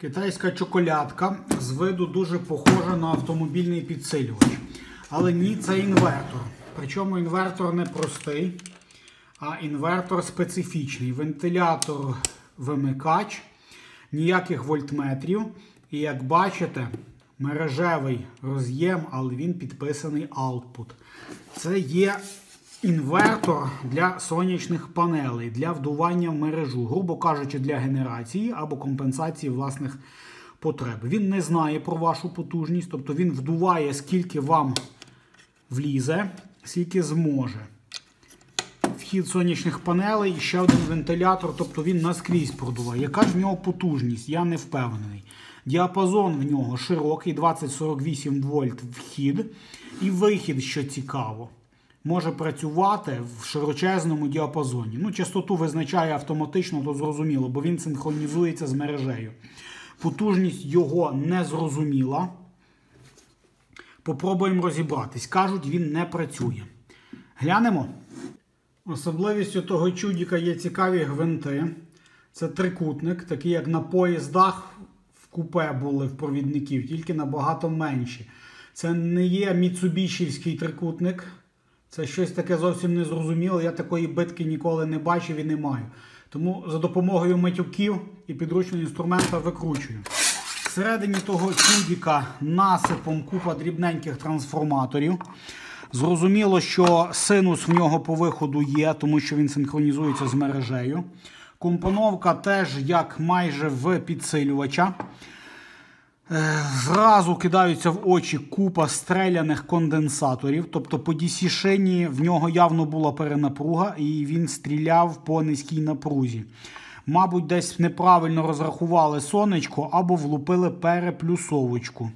Китайська чоколядка з виду дуже похожа на автомобільний підсилювач. Але ні, це інвертор. Причому інвертор не простий, а інвертор специфічний. Вентилятор-вимикач, ніяких вольтметрів. І як бачите, мережевий роз'єм, але він підписаний Output. Це є інвертор для сонячних панелей, для вдування в мережу, грубо кажучи, для генерації або компенсації власних потреб. Він не знає про вашу потужність, тобто він вдуває, скільки вам влізе, скільки зможе. Вхід сонячних панелей і ще один вентилятор, тобто він наскрізь продуває. Яка ж в нього потужність? Я не впевнений. Діапазон в нього широкий, 20-48 вольт вхід і вихід, що цікаво. Може працювати в широчезному діапазоні. Ну, частоту визначає автоматично, то зрозуміло, бо він синхронізується з мережею. Потужність його не зрозуміла. Попробуємо розібратись. Кажуть, він не працює. Глянемо. Особливістю того чудіка є цікаві гвинти. Це трикутник, такий як на поїздах в купе були в провідників, тільки набагато менші. Це не є міцубішівський трикутник. Це щось таке зовсім незрозуміле. Я такої битки ніколи не бачив і не маю. Тому за допомогою матюків і підручного інструмента викручую. Всередині того чудіка насипом купа дрібненьких трансформаторів. Зрозуміло, що синус в нього по виходу є, тому що він синхронізується з мережею. Компоновка теж як майже в підсилювача. Зразу кидаються в очі купа стріляних конденсаторів, тобто по DC-шині в нього явно була перенапруга і він стріляв по низькій напрузі. Мабуть, десь неправильно розрахували сонечко або влупили переплюсовочку.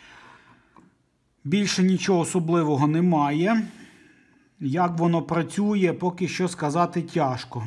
Більше нічого особливого немає. Як воно працює, поки що сказати тяжко.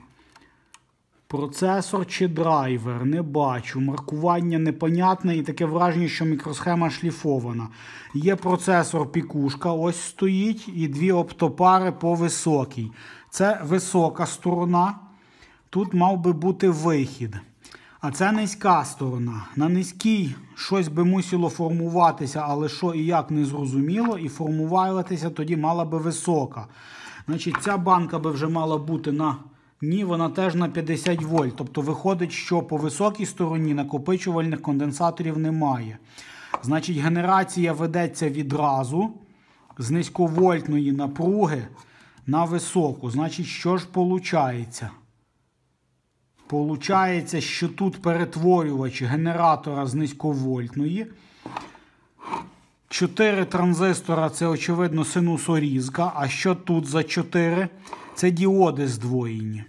Процесор чи драйвер? Не бачу. Маркування непонятне і таке враження, що мікросхема шліфована. Є процесор пікушка, ось стоїть, і дві оптопари по високій. Це висока сторона. Тут мав би бути вихід. А це низька сторона. На низькій щось би мусило формуватися, але що і як не зрозуміло. І формуватися тоді мала би висока. Значить, ця банка би вже мала бути на... Ні, вона теж на 50 вольт. Тобто виходить, що по високій стороні накопичувальних конденсаторів немає. Значить, генерація ведеться відразу з низьковольтної напруги на високу. Значить, що ж виходить? Получається, що тут перетворювач генератора з низьковольтної. 4 транзистора – це, очевидно, синусорізка. А що тут за 4? Це діоди здвоєні.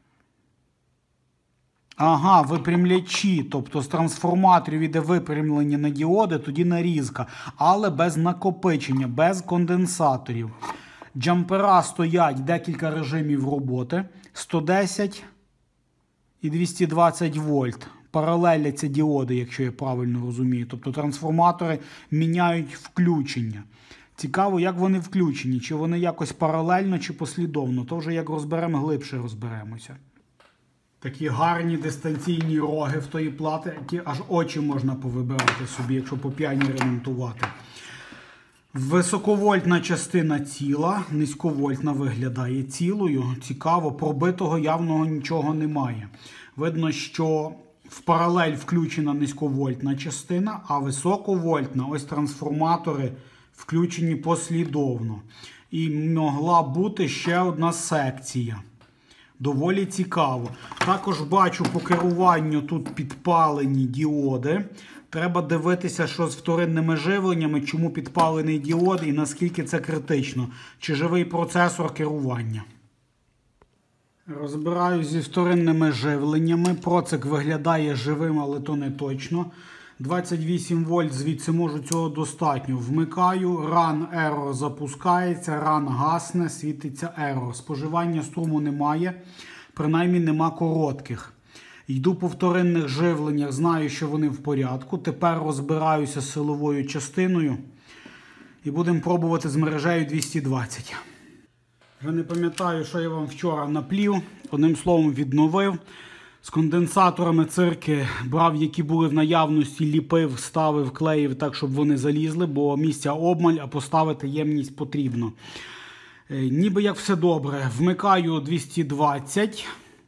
Ага, випрямлячі. Тобто з трансформаторів іде випрямлення на діоди, тоді нарізка. Але без накопичення, без конденсаторів. Джампера стоять декілька режимів роботи. 110 і 220 вольт. Паралеляться діоди, якщо я правильно розумію. Тобто трансформатори міняють включення. Цікаво, як вони включені. Чи вони якось паралельно, чи послідовно. То вже як розберемо, глибше розберемося. Такі гарні дистанційні роги в тої плати, які аж очі можна повибирати собі, якщо по п'яні ремонтувати. Високовольтна частина ціла, низьковольтна виглядає цілою. Цікаво, пробитого явного нічого немає. Видно, що в паралель включена низьковольтна частина, а високовольтна, ось трансформатори, включені послідовно. І могла бути ще одна секція. Доволі цікаво. Також бачу по керуванню тут підпалені діоди. Треба дивитися, що з вторинними живленнями, чому підпалений діод і наскільки це критично. Чи живий процесор керування. Розбираю зі вторинними живленнями. Процик виглядає живим, але то не точно. 28 вольт, звідси можу цього достатньо. Вмикаю, run error запускається, run гасне, світиться error. Споживання струму немає, принаймні нема коротких. Йду по вторинних живленнях, знаю, що вони в порядку. Тепер розбираюся з силовою частиною і будемо пробувати з мережею 220. Вже не пам'ятаю, що я вам вчора наплів. Одним словом, відновив. З конденсаторами цирки брав, які були в наявності, ліпив, ставив, клеїв так, щоб вони залізли, бо місця обмаль, а поставити ємність потрібно. Ніби як все добре. Вмикаю 220.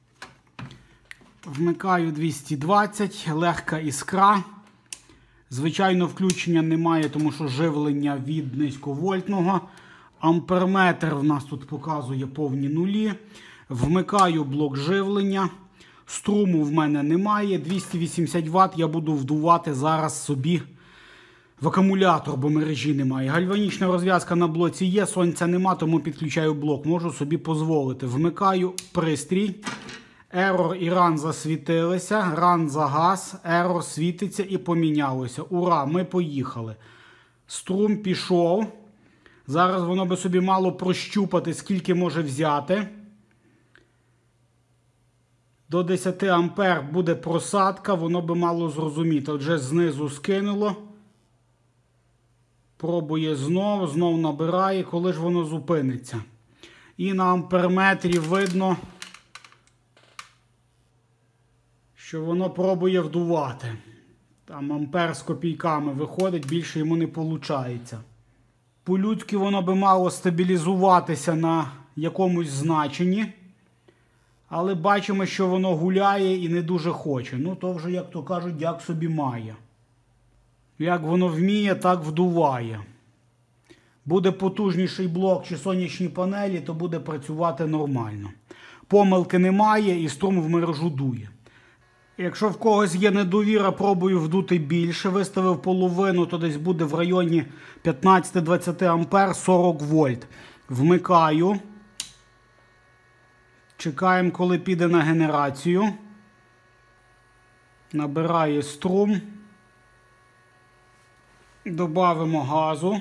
Вмикаю 220, легка іскра. Звичайно, включення немає, тому що живлення від низьковольтного. Амперметр в нас тут показує повні нулі. Вмикаю блок живлення. Струму в мене немає. 280 Вт я буду вдувати зараз собі в акумулятор, бо мережі немає. Гальванічна розв'язка на блоці є, сонця нема, тому підключаю блок. Можу собі дозволити. Вмикаю пристрій. Error і Run засвітилися. Run загас, Error світиться і помінялося. Ура, ми поїхали. Струм пішов. Зараз воно би собі мало прощупати, скільки може взяти. До 10 ампер буде просадка, воно би мало зрозуміти. Отже, знизу скинуло. Пробує знов набирає, коли ж воно зупиниться. І на амперметрі видно, що воно пробує вдувати. Там ампер з копійками виходить, більше йому не виходить. По-людськи воно би мало стабілізуватися на якомусь значенні. Але бачимо, що воно гуляє і не дуже хоче. Ну, то вже, як то кажуть, як собі має. Як воно вміє, так вдуває. Буде потужніший блок чи сонячні панелі, то буде працювати нормально. Помилки немає і струм в мережу дує. Якщо в когось є недовіра, пробую вдути більше. Виставив половину, то десь буде в районі 15-20 ампер, 40 вольт. Вмикаю. Чекаємо, коли піде на генерацію. Набирає струм. Добавимо газу.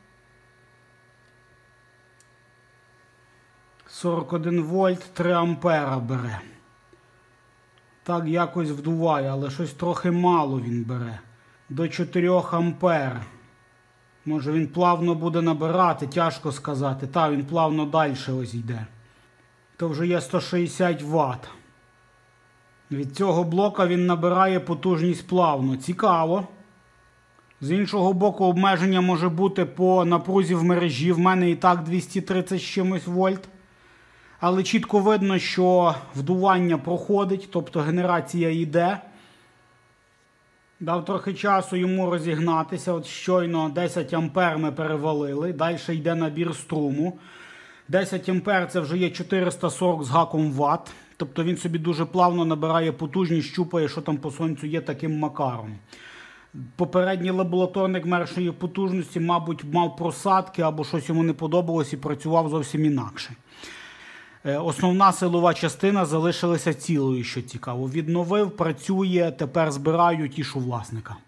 41 вольт, 3 ампера бере. Так якось вдуває, але щось трохи мало він бере. До 4 ампер. Може він плавно буде набирати, тяжко сказати. Та, він плавно далі ось йде. То вже є 160 Вт. Від цього блока він набирає потужність плавно. Цікаво. З іншого боку, обмеження може бути по напрузі в мережі. В мене і так 230 з чимось вольт. Але чітко видно, що вдування проходить, тобто генерація йде. Дав трохи часу йому розігнатися. От щойно 10 ампер ми перевалили. Далі йде набір струму. 10 ампер це вже є 440 з гаком Вт. Тобто він собі дуже плавно набирає потужність, щупає, що там по сонцю є таким макаром. Попередній лабораторник меншої потужності, мабуть, мав просадки або щось йому не подобалось і працював зовсім інакше. Основна силова частина залишилася цілою, що цікаво. Відновив, працює, тепер збираю, тішу власника.